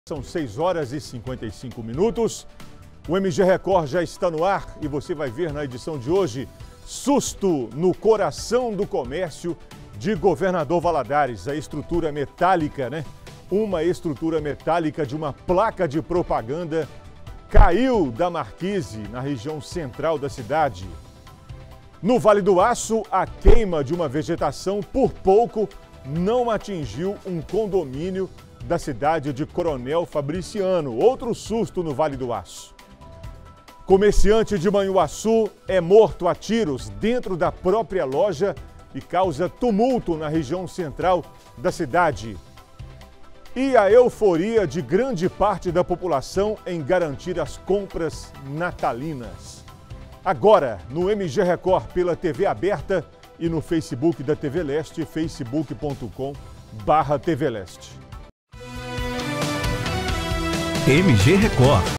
São 6 horas e 55 minutos. O MG Record já está no ar e você vai ver na edição de hoje susto no coração do comércio de Governador Valadares. A estrutura metálica, uma estrutura metálica de uma placa de propaganda caiu da marquise na região central da cidade. No Vale do Aço, a queima de uma vegetação por pouco não atingiu um condomínio da cidade de Coronel Fabriciano. Outro susto no Vale do Aço. Comerciante de Manhuaçu é morto a tiros dentro da própria loja e causa tumulto na região central da cidade. E a euforia de grande parte da população em garantir as compras natalinas. Agora, no MG Record pela TV aberta e no Facebook da TV Leste, facebook.com/TV Leste. MG Record.